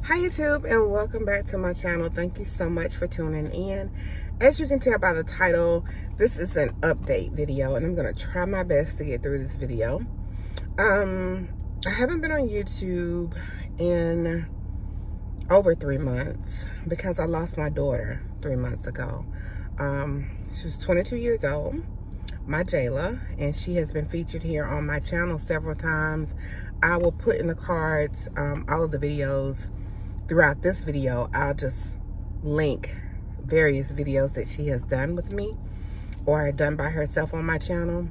Hi YouTube, and welcome back to my channel. Thank you so much for tuning in. As you can tell by the title, this is an update video, and I'm gonna try my best to get through this video. I haven't been on YouTube in over 3 months because I lost my daughter 3 months ago. She was 22 years old, my Jayla, and she has been featured here on my channel several times. I will put in the cards all of the videos. Throughout this video, I'll just link various videos that she has done with me or done by herself on my channel.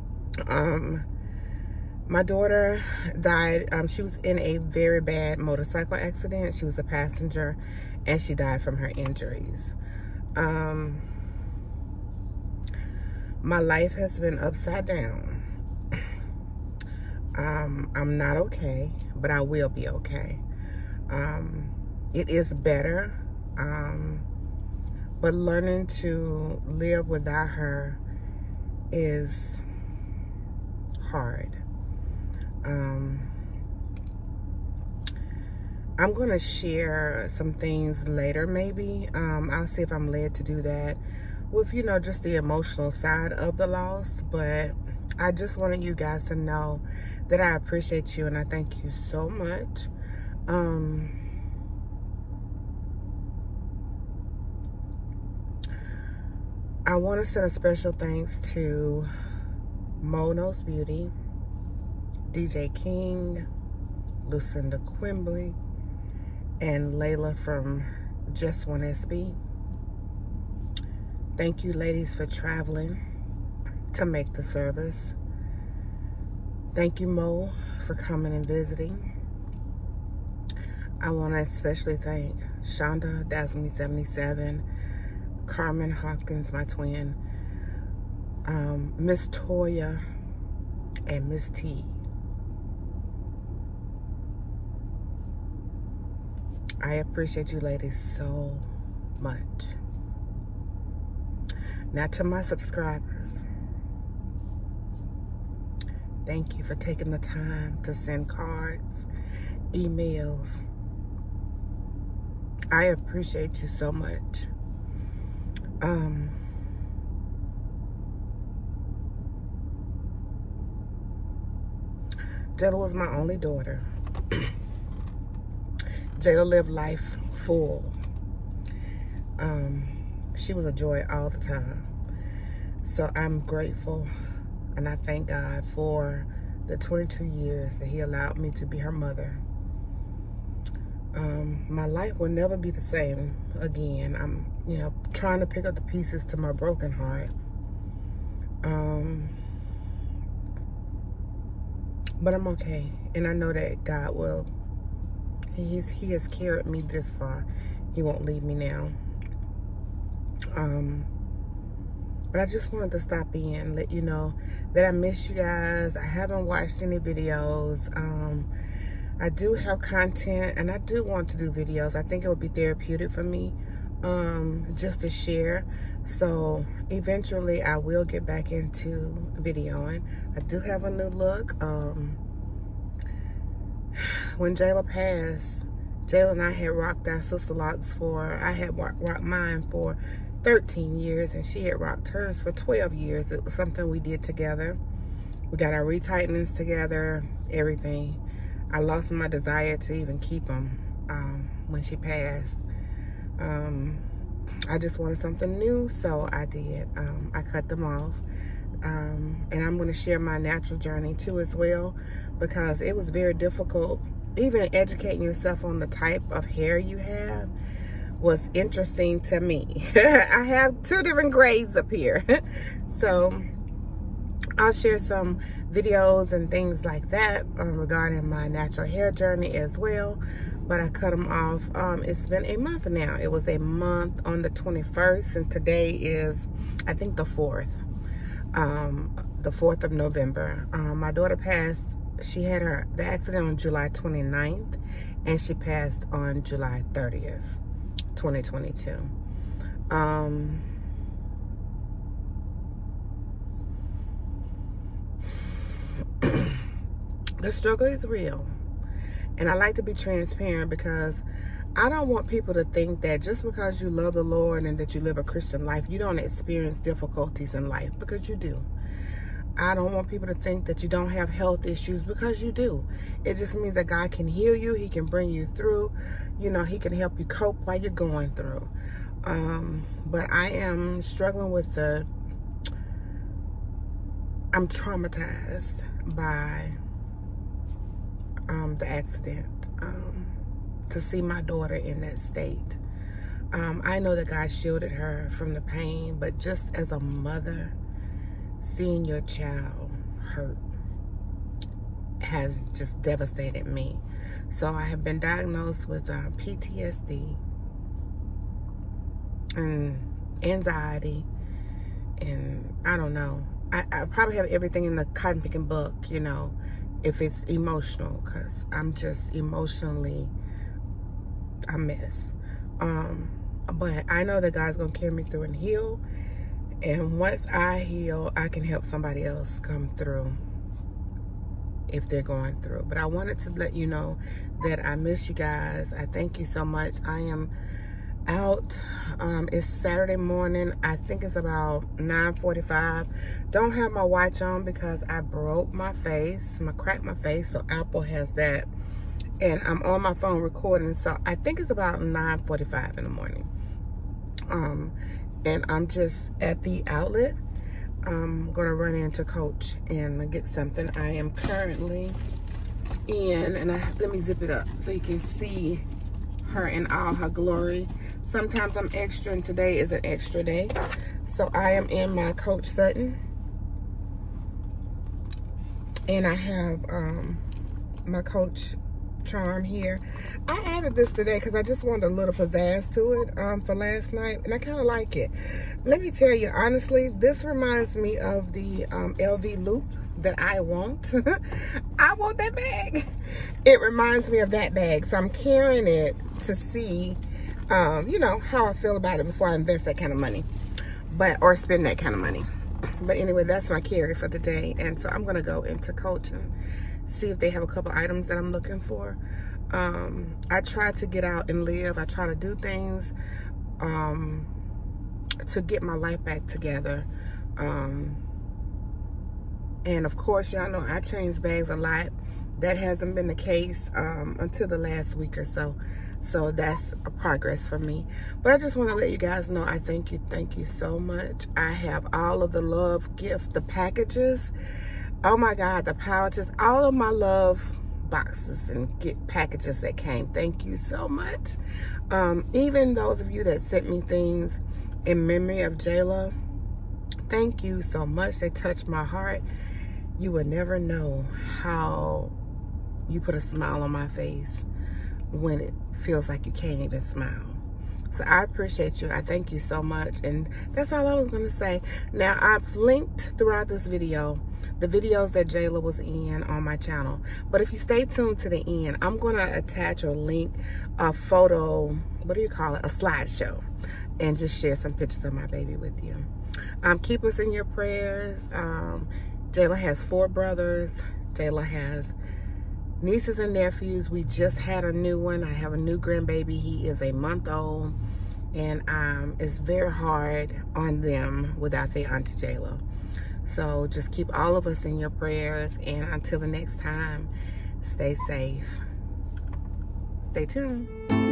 My daughter died. She was in a very bad motorcycle accident. She was a passenger, and she died from her injuries. My life has been upside down. I'm not okay, but I will be okay. It is better, but learning to live without her is hard. I'm gonna share some things later, maybe. I'll see if I'm led to do that with, you know, just the emotional side of the loss, but I just wanted you guys to know that I appreciate you and I thank you so much. I want to send a special thanks to Mo Knows Beauty, DJ King, Lucinda Quimbley, and Layla from Just One SB. Thank you, ladies, for traveling to make the service. Thank you, Mo, for coming and visiting. I want to especially thank Shonda Dazzle77, Carmen Hopkins, my twin, Miss Toya, and Miss T. I appreciate you ladies so much. Now to my subscribers, thank you for taking the time to send cards, emails. I appreciate you so much. Jayla was my only daughter. Jayla lived life full. She was a joy all the time. So I'm grateful and I thank God for the 22 years that He allowed me to be her mother. My life will never be the same again. I'm, you know, trying to pick up the pieces to my broken heart. But I'm okay. And I know that God will, He has carried me this far. He won't leave me now. But I just wanted to stop in and let you know that I miss you guys. I haven't watched any videos. I do have content and I do want to do videos. I think it would be therapeutic for me just to share. So eventually I will get back into videoing. I do have a new look. When Jayla passed, Jayla and I had rocked our sister locks I had rocked mine for 13 years and she had rocked hers for 12 years. It was something we did together. We got our retightenings together, everything. I lost my desire to even keep them when she passed. I just wanted something new, so I did. I cut them off. And I'm going to share my natural journey too as well, because it was very difficult. Even educating yourself on the type of hair you have was interesting to me. I have 2 different grades up here. So I'll share some videos and things like that regarding my natural hair journey as well. But I cut them off. It's been a month now. It was a month on the 21st, and today is, I think, the 4th. The 4th of November. My daughter passed. She had the accident on July 29th, and she passed on July 30th, 2022. The struggle is real. And I like to be transparent because I don't want people to think that just because you love the Lord and that you live a Christian life, you don't experience difficulties in life, because you do. I don't want people to think that you don't have health issues, because you do. It just means that God can heal you. He can bring you through. You know, he can help you cope while you're going through. But I am struggling with I'm traumatized by the accident. To see my daughter in that state. I know that God shielded her from the pain, but just as a mother, seeing your child hurt has just devastated me. So I have been diagnosed with PTSD and anxiety, and I don't know. I probably have everything in the cotton picking book, you know, if it's emotional, because I'm just emotionally a mess. But I know that God's gonna carry me through and heal, and once I heal, I can help somebody else come through if they're going through. But I wanted to let you know that I miss you guys. I thank you so much. I am out. It's Saturday morning. I think it's about 9:45. Don't have my watch on because I broke my face, cracked my face, so Apple has that. And I'm on my phone recording, so I think it's about 9:45 in the morning. And I'm just at the outlet. I'm gonna run into Coach and get something. I am currently in, and let me zip it up so you can see her in all her glory. Sometimes I'm extra, and today is an extra day. So I am in my Coach Sutton, and I have my Coach charm here. I added this today because I just wanted a little pizzazz to it for last night, and I kind of like it. Let me tell you, honestly, this reminds me of the LV loop that I want. I want that bag. It reminds me of that bag, so I'm carrying it to see, you know, how I feel about it before I invest that kind of money, or spend that kind of money. But anyway, that's my carry for the day, and so I'm gonna go into Coach and see if they have a couple items that I'm looking for. I try to get out and live. I try to do things to get my life back together. And of course, y'all know I change bags a lot. That hasn't been the case until the last week or so. So that's a progress for me. But I just want to let you guys know I thank you so much. I have all of the love gift, the packages. Oh my God, the pouches, all of my love boxes and packages that came. Thank you so much. Even those of you that sent me things in memory of Jayla, thank you so much. They touched my heart. You will never know how you put a smile on my face when it feels like you can't even smile. So I appreciate you. I thank you so much. And that's all I was going to say. Now, I've linked throughout this video the videos that Jayla was in on my channel. But if you stay tuned to the end, I'm going to attach or link a photo, what do you call it, a slideshow, and just share some pictures of my baby with you. Keep us in your prayers. Jayla has 4 brothers. Jayla has nieces and nephews. We just had a new one. I have a new grandbaby. He is a month old, and it's very hard on them without their Auntie Jayla. So just keep all of us in your prayers, and until the next time, stay safe. Stay tuned.